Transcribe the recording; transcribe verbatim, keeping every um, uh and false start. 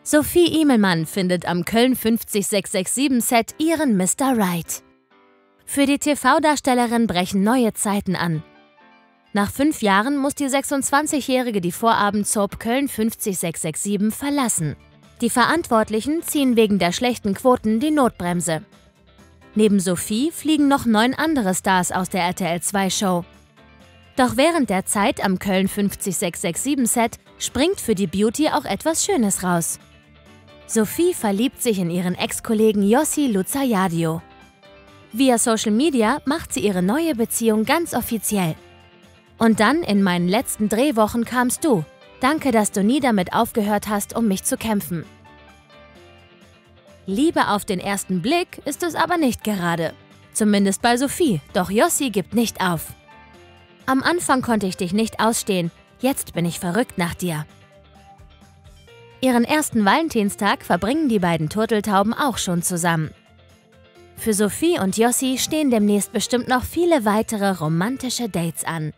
Sophie Imelmann findet am Köln fünf sechs sechs sieben Set ihren Mister Right. Für die T V-Darstellerin brechen neue Zeiten an. Nach fünf Jahren muss die sechsundzwanzigjährige die Vorabendsoap Köln fünf sechs sechs sieben verlassen. Die Verantwortlichen ziehen wegen der schlechten Quoten die Notbremse. Neben Sophie fliegen noch neun andere Stars aus der R T L zwei Show. Doch während der Zeit am Köln fünf sechs sechs sieben Set springt für die Beauty auch etwas Schönes raus. Sophie verliebt sich in ihren Ex-Kollegen Yossi Luzaryadio. Via Social Media macht sie ihre neue Beziehung ganz offiziell. Und dann in meinen letzten Drehwochen kamst du. Danke, dass du nie damit aufgehört hast, um mich zu kämpfen. Liebe auf den ersten Blick ist es aber nicht gerade. Zumindest bei Sophie, doch Yossi gibt nicht auf. Am Anfang konnte ich dich nicht ausstehen, jetzt bin ich verrückt nach dir. Ihren ersten Valentinstag verbringen die beiden Turteltauben auch schon zusammen. Für Sophie und Yossi stehen demnächst bestimmt noch viele weitere romantische Dates an.